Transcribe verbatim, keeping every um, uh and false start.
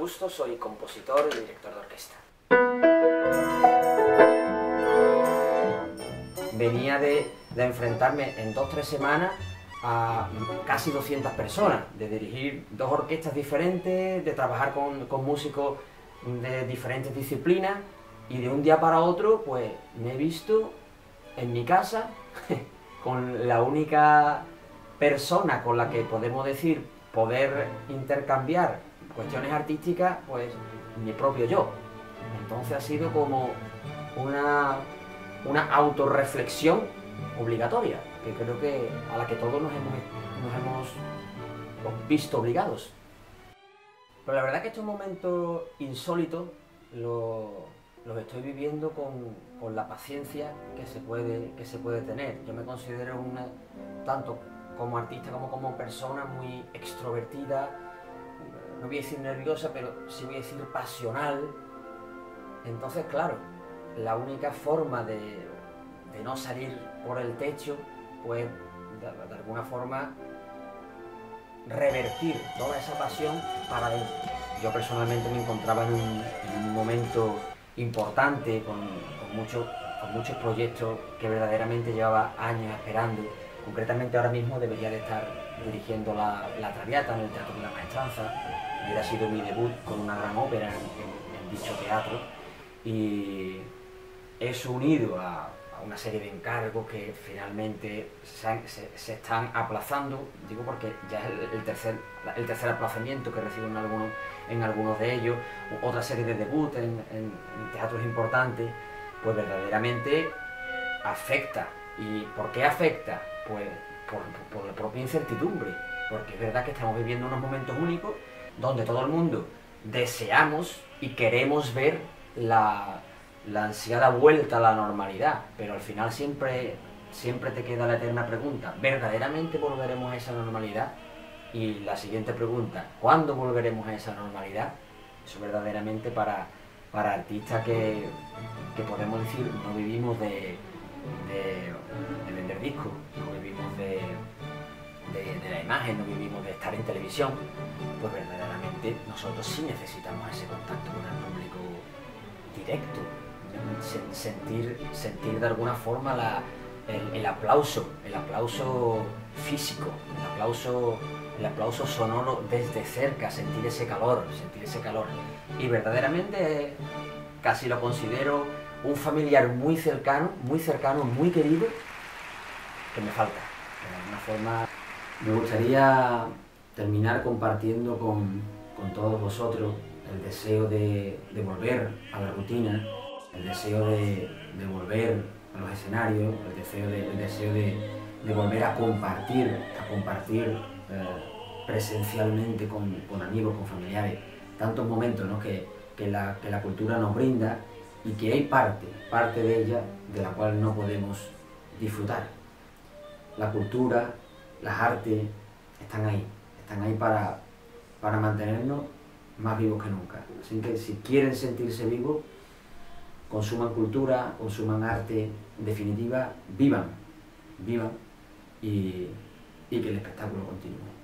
Justo, soy compositor y director de orquesta. Venía de, de enfrentarme en dos o tres semanas a casi doscientas personas, de dirigir dos orquestas diferentes, de trabajar con, con músicos de diferentes disciplinas, y de un día para otro pues me he visto en mi casa con la única persona con la que podemos decir poder intercambiar cuestiones artísticas, pues mi propio yo. Entonces ha sido como una, una autorreflexión obligatoria, que creo que a la que todos nos hemos, nos hemos visto obligados. Pero la verdad que estos momentos insólitos los, los estoy viviendo con, con la paciencia que se, puede, que se puede tener. Yo me considero una, tanto como artista como como persona muy extrovertida, no voy a decir nerviosa, pero sí voy a decir pasional. Entonces, claro, la única forma de, de no salir por el techo, pues de, de alguna forma revertir toda esa pasión para adentro. Yo personalmente me encontraba en un, en un momento importante, con, con, mucho, con muchos proyectos que verdaderamente llevaba años esperando. Concretamente ahora mismo debería de estar dirigiendo la, la Traviata en el Teatro de la Maestranza. Hubiera sido mi debut con una gran ópera en, en, en dicho teatro, y eso unido a, a una serie de encargos que finalmente se, se, se están aplazando, digo porque ya es el, el, tercer, el tercer aplazamiento que recibo en algunos, en algunos de ellos, otra serie de debut en, en, en teatros importantes, pues verdaderamente afecta. ¿Y por qué afecta? Pues por, por la propia incertidumbre, porque es verdad que estamos viviendo unos momentos únicos donde todo el mundo deseamos y queremos ver la, la ansiada vuelta a la normalidad, pero al final siempre, siempre te queda la eterna pregunta: ¿verdaderamente volveremos a esa normalidad? Y la siguiente pregunta: ¿cuándo volveremos a esa normalidad? Eso verdaderamente para, para artistas que, que podemos decir no vivimos de, de, de vender discos, no vivimos de, de, de la imagen, no vivimos de estar en televisión, pues verdaderamente nosotros sí necesitamos ese contacto con el público directo, sentir, sentir de alguna forma la, el, el aplauso, el aplauso físico, el aplauso, el aplauso sonoro desde cerca, sentir ese calor, sentir ese calor. Y verdaderamente casi lo considero un familiar muy cercano, muy cercano, muy querido, que me falta. De alguna forma me gustaría terminar compartiendo con, con todos vosotros el deseo de, de volver a la rutina, el deseo de, de volver a los escenarios, el deseo de, el deseo de, de volver a compartir, a compartir eh, presencialmente con, con amigos, con familiares, tantos momentos, ¿no?, que, que, la, que la cultura nos brinda, y que hay parte, parte de ella de la cual no podemos disfrutar. La cultura, las artes están ahí, están ahí para, para mantenernos más vivos que nunca. Así que si quieren sentirse vivos, consuman cultura, consuman arte, en definitiva, vivan, vivan, y, y que el espectáculo continúe.